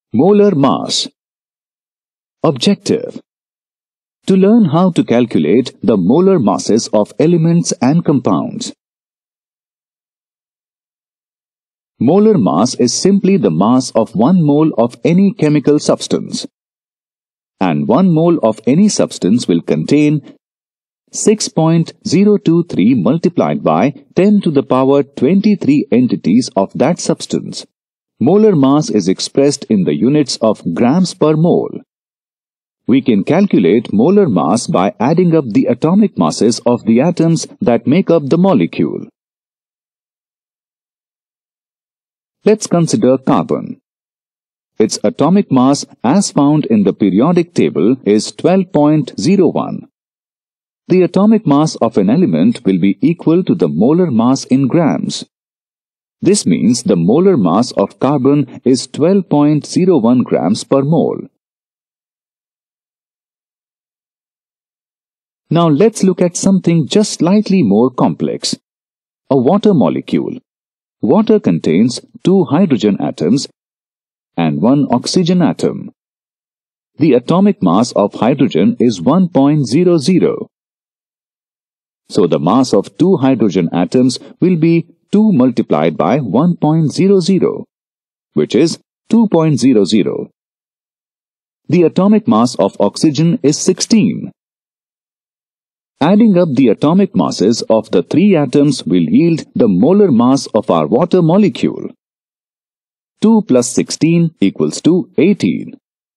Molar mass. Objective: to learn how to calculate the molar masses of elements and compounds. Molar mass is simply the mass of 1 mole of any chemical substance. And 1 mole of any substance will contain 6.023 multiplied by 10 to the power 23 entities of that substance. Molar mass is expressed in the units of grams per mole. We can calculate molar mass by adding up the atomic masses of the atoms that make up the molecule. Let's consider carbon. Its atomic mass as found in the periodic table is 12.01. The atomic mass of an element will be equal to the molar mass in grams. This means the molar mass of carbon is 12.01 grams per mole. Now let's look at something just slightly more complex. A water molecule. Water contains 2 hydrogen atoms and 1 oxygen atom. The atomic mass of hydrogen is 1.00. So the mass of 2 hydrogen atoms will be 2 multiplied by 1.00, which is 2.00. The atomic mass of oxygen is 16. Adding up the atomic masses of the 3 atoms will yield the molar mass of our water molecule. 2 plus 16 equals to 18.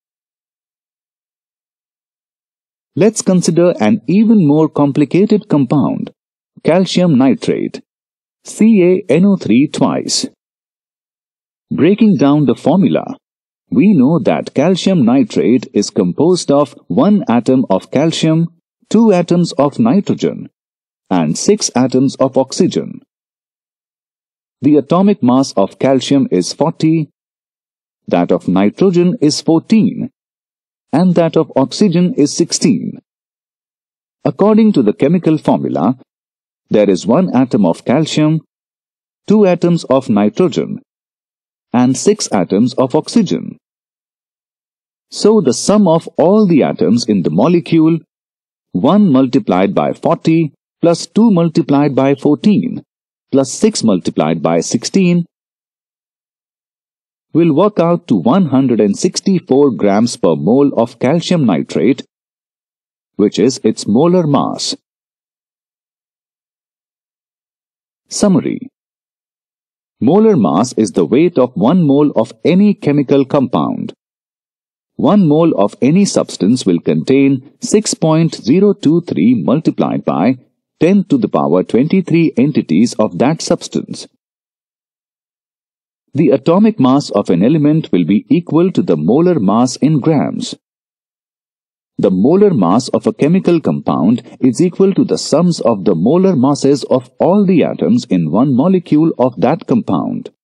Let's consider an even more complicated compound, calcium nitrate, CaNO3 twice. Breaking down the formula, we know that calcium nitrate is composed of 1 atom of calcium, 2 atoms of nitrogen, and 6 atoms of oxygen. The atomic mass of calcium is 40, that of nitrogen is 14, and that of oxygen is 16. According to the chemical formula, there is 1 atom of calcium, 2 atoms of nitrogen, and 6 atoms of oxygen. So the sum of all the atoms in the molecule, 1 multiplied by 40 plus 2 multiplied by 14 plus 6 multiplied by 16 will work out to 164 grams per mole of calcium nitrate, which is its molar mass. Summary: molar mass is the weight of 1 mole of any chemical compound. 1 mole of any substance will contain 6.023 multiplied by 10 to the power 23 entities of that substance. The atomic mass of an element will be equal to the molar mass in grams. The molar mass of a chemical compound is equal to the sums of the molar masses of all the atoms in one molecule of that compound.